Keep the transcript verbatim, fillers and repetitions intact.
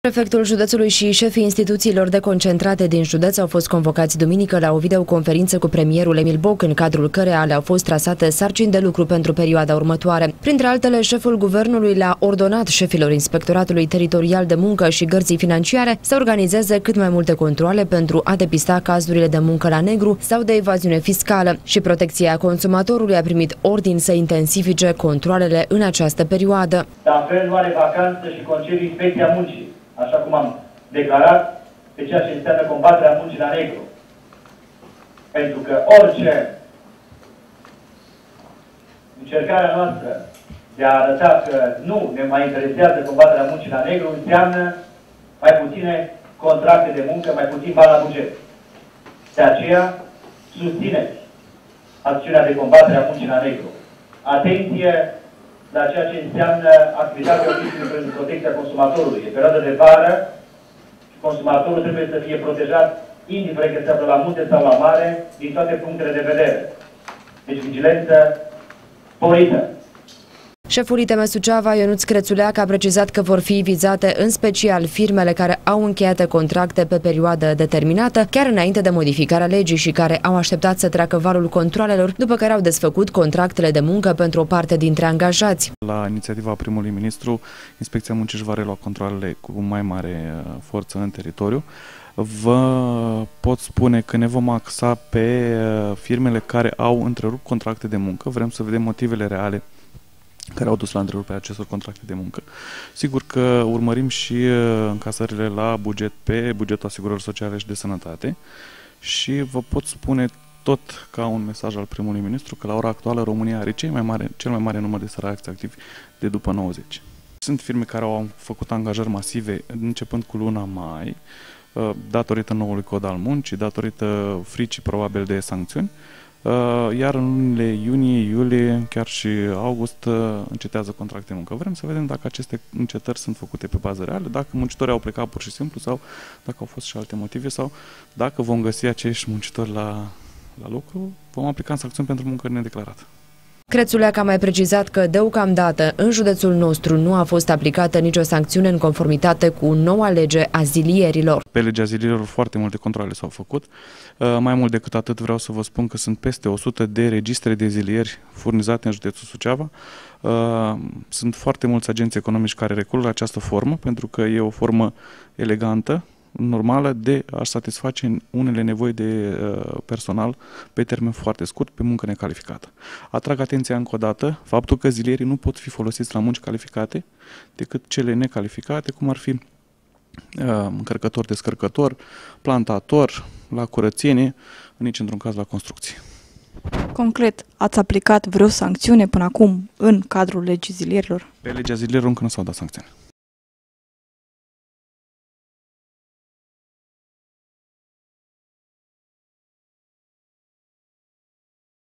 Prefectul județului și șefii instituțiilor deconcentrate din județ au fost convocați duminică la o videoconferință cu premierul Emil Boc, în cadrul căreia le-au fost trasate sarcini de lucru pentru perioada următoare. Printre altele, șeful guvernului le-a ordonat șefilor Inspectoratului Teritorial de Muncă și Gărzii Financiare să organizeze cât mai multe controale pentru a depista cazurile de muncă la negru sau de evaziune fiscală, și Protecția Consumatorului a primit ordin să intensifice controalele în această perioadă. La fel, nu are vacanță și concediu Inspecția Muncii, așa cum am declarat, pe ceea ce înseamnă combaterea muncii la negru. Pentru că orice încercarea noastră de a arăta că nu ne mai interesează combaterea muncii la negru înseamnă mai puține contracte de muncă, mai puțin bani la buget. De aceea, susțineți acțiunea de combatere a muncii la negru. Atenție la ceea ce înseamnă activitatea oficiului pentru protecția consumatorului. E perioada de vară și consumatorul trebuie să fie protejat, indiferent că se află la munte sau la mare, din toate punctele de vedere. Deci vigilență sporită. Șeful I T M Suceava, Ionuț Crețuleac, a precizat că vor fi vizate în special firmele care au încheiate contracte pe perioadă determinată, chiar înainte de modificarea legii, și care au așteptat să treacă valul controalelor, după care au desfăcut contractele de muncă pentru o parte dintre angajați. La inițiativa primului ministru, Inspecția Muncii își va relua controalele cu mai mare forță în teritoriu. Vă pot spune că ne vom axa pe firmele care au întrerupt contracte de muncă. Vrem să vedem motivele reale care au dus la întreruperea acestor contracte de muncă. Sigur că urmărim și încasările la buget pe bugetul asigurărilor sociale și de sănătate și vă pot spune tot ca un mesaj al primului ministru că la ora actuală România are cel mai mare, cel mai mare număr de săraci activi de după nouăzeci. Sunt firme care au făcut angajări masive începând cu luna mai, datorită noului cod al muncii, datorită fricii probabil de sancțiuni, iar în lunile iunie, iulie, chiar și august încetează contracte de muncă. Vrem să vedem dacă aceste încetări sunt făcute pe bază reală, dacă muncitorii au plecat pur și simplu sau dacă au fost și alte motive sau dacă vom găsi acești muncitori la, la lucru, vom aplica sancțiuni pentru muncă nedeclarată. Crețuleac a mai precizat că deocamdată în județul nostru nu a fost aplicată nicio sancțiune în conformitate cu noua lege a zilierilor. Pe legea zilierilor foarte multe controale s-au făcut. Mai mult decât atât vreau să vă spun că sunt peste o sută de registre de zilieri furnizate în județul Suceava. Sunt foarte mulți agenți economici care recurg la această formă pentru că e o formă elegantă, normală, de a satisface unele nevoi de personal pe termen foarte scurt, pe muncă necalificată. Atrag atenția încă o dată faptul că zilierii nu pot fi folosiți la munci calificate decât cele necalificate, cum ar fi încărcător, descărcător, plantator, la curățenie, nici într-un caz la construcție. Concret, ați aplicat vreo sancțiune până acum în cadrul legii zilierilor? Pe legea zilierilor încă nu s-au dat sancțiuni.